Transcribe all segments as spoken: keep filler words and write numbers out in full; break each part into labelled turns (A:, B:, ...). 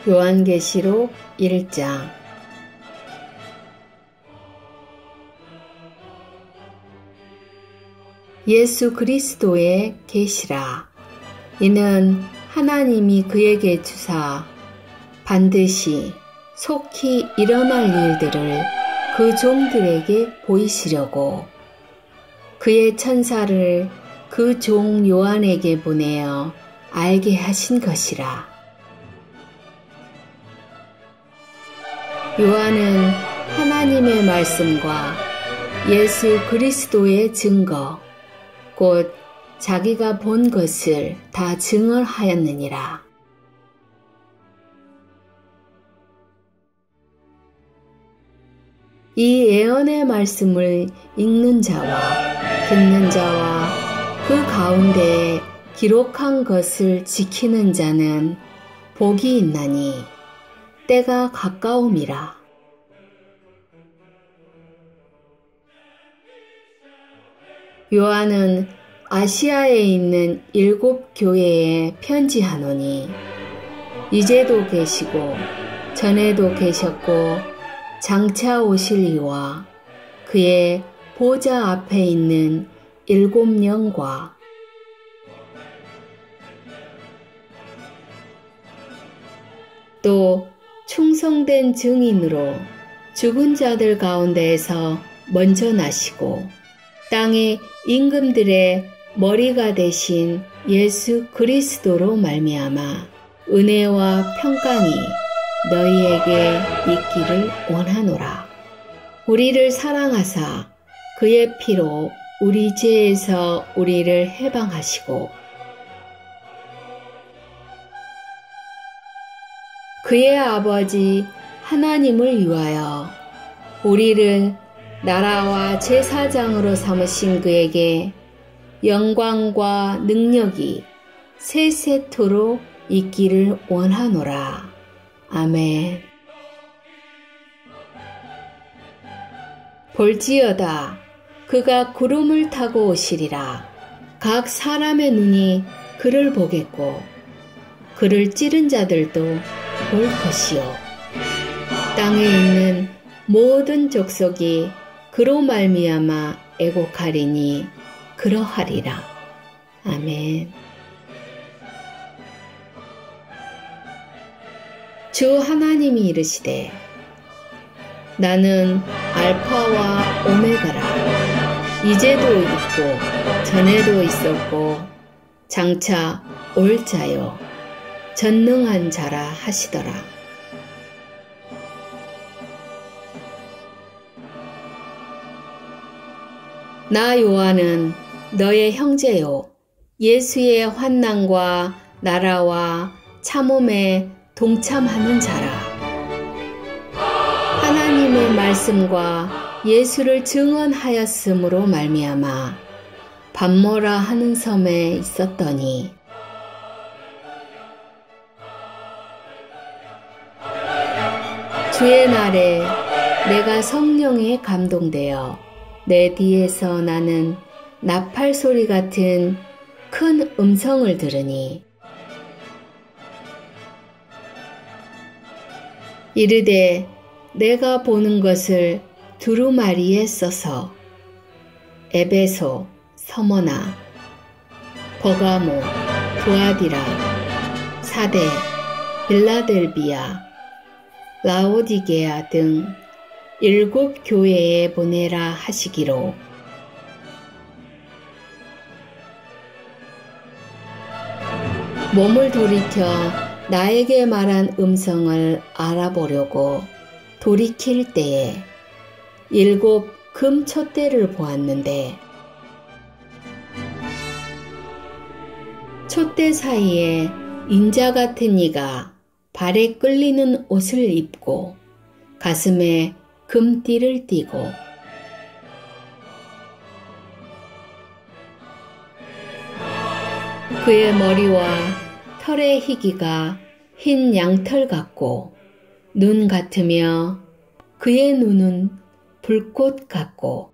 A: 요한계시록 일 장. 예수 그리스도의 계시라. 이는 하나님이 그에게 주사 반드시 속히 일어날 일들을 그 종들에게 보이시려고 그의 천사를 그 종 요한에게 보내어 알게 하신 것이라. 요한은 하나님의 말씀과 예수 그리스도의 증거, 곧 자기가 본 것을 다 증언하였느니라. 이 예언의 말씀을 읽는 자와 듣는 자와 그 가운데에 기록한 것을 지키는 자는 복이 있나니 때가 가까움이라. 요한은 아시아에 있는 일곱 교회에 편지하노니 이제도 계시고 전에도 계셨고 장차 오실 이와 그의 보좌 앞에 있는 일곱 영과 또 충성된 증인으로 죽은 자들 가운데에서 먼저 나시고 땅의 임금들의 머리가 되신 예수 그리스도로 말미암아 은혜와 평강이 너희에게 있기를 원하노라. 우리를 사랑하사 그의 피로 우리 죄에서 우리를 해방하시고 그의 아버지 하나님을 위하여 우리를 나라와 제사장으로 삼으신 그에게 영광과 능력이 세세토록 있기를 원하노라. 아멘. 볼지어다 그가 구름을 타고 오시리라. 각 사람의 눈이 그를 보겠고 그를 찌른 자들도 볼 것이요 땅에 있는 모든 족속이 그로 말미암아 애곡하리니 그러하리라. 아멘. 주 하나님이 이르시되 나는 알파와 오메가라. 이제도 있고 전에도 있었고 장차 올 자요 전능한 자라 하시더라. 나 요한은 너의 형제요 예수의 환난과 나라와 참음에 동참하는 자라. 하나님의 말씀과 예수를 증언하였으므로 말미암아 밤모라 하는 섬에 있었더니 주의 날에 내가 성령에 감동되어 내 뒤에서 나는 나팔 소리 같은 큰 음성을 들으니 이르되 내가 보는 것을 두루마리에 써서 에베소, 서머나, 버가모, 두아디라, 사대, 빌라델비아, 라오디게아 등 일곱 교회에 보내라 하시기로 몸을 돌이켜 나에게 말한 음성을 알아보려고 돌이킬 때에 일곱 금 촛대를 보았는데 촛대 사이에 인자 같은 이가 발에 끌리는 옷을 입고 가슴에 금띠를 띠고 그의 머리와 털의 희기가 흰 양털 같고 눈 같으며 그의 눈은 불꽃 같고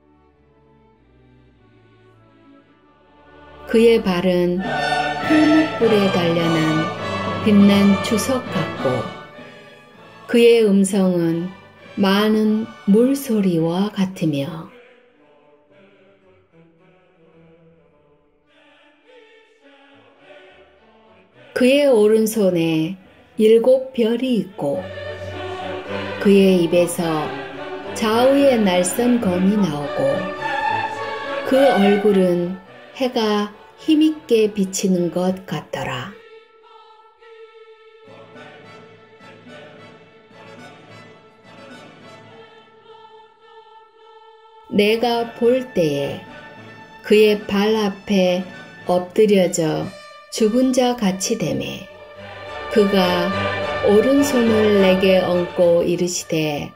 A: 그의 발은 풀무불에 단련한 빛난 주석 같고 그의 음성은 많은 물소리와 같으며 그의 오른손에 일곱 별이 있고 그의 입에서 좌우의 날선 검이 나오고 그 얼굴은 해가 힘있게 비치는 것 같더라. 내가 볼 때에 그의 발 앞에 엎드려져 죽은 자 같이 되매 그가 오른손을 내게 얹고 이르시되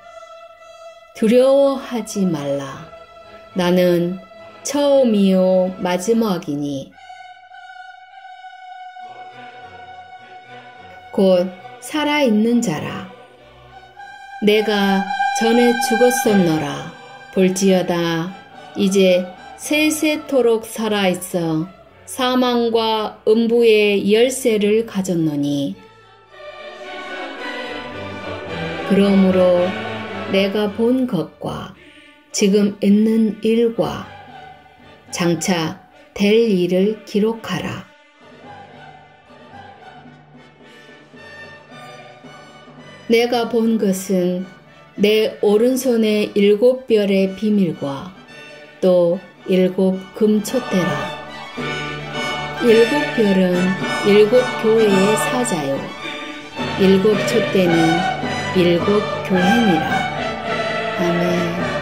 A: 두려워하지 말라. 나는 처음이요 마지막이니 곧 살아있는 자라. 내가 전에 죽었었노라. 볼지어다 이제 세세토록 살아있어 사망과 음부의 열쇠를 가졌노니 그러므로 내가 본 것과 지금 있는 일과 장차 될 일을 기록하라. 내가 본 것은 내 오른손의 일곱 별의 비밀과 또 일곱 금촛대라. 일곱 별은 일곱 교회의 사자요 일곱 촛대는 일곱 교회니라. 아멘.